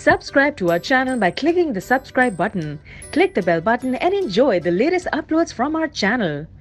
Subscribe to our channel by clicking the subscribe button. Click the bell button and enjoy the latest uploads from our channel.